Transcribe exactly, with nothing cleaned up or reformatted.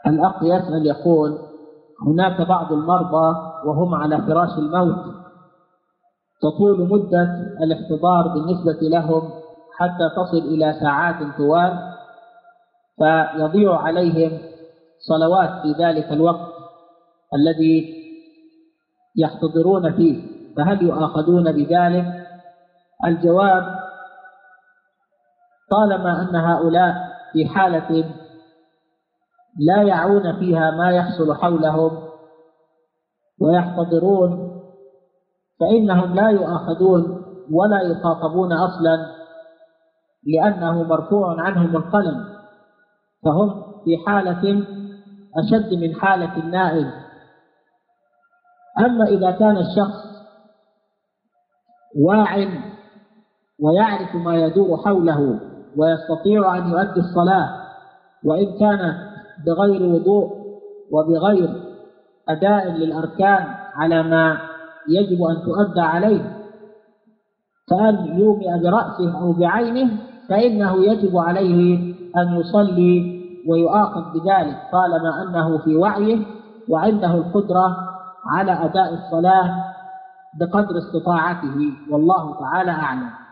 الأخ يسأل يقول: هناك بعض المرضى وهم على فراش الموت تطول مدة الاحتضار بالنسبة لهم حتى تصل إلى ساعات طوال، فيضيع عليهم صلوات في ذلك الوقت الذي يحتضرون فيه، فهل يؤاخذون بذلك؟ الجواب: طالما أن هؤلاء في حالة لا يعون فيها ما يحصل حولهم ويحتضرون فإنهم لا يؤاخذون ولا يخاطبون أصلا، لأنه مرفوع عنهم القلم، فهم في حالة أشد من حالة النائم. أما إذا كان الشخص واع ويعرف ما يدور حوله ويستطيع أن يؤدي الصلاة وإن كان بغير وضوء وبغير أداء للأركان على ما يجب أن تؤدى عليه، فأن يومئ برأسه أو بعينه فإنه يجب عليه أن يصلي ويؤاخذ بذلك طالما أنه في وعيه وعنده القدرة على أداء الصلاة بقدر استطاعته، والله تعالى أعلم.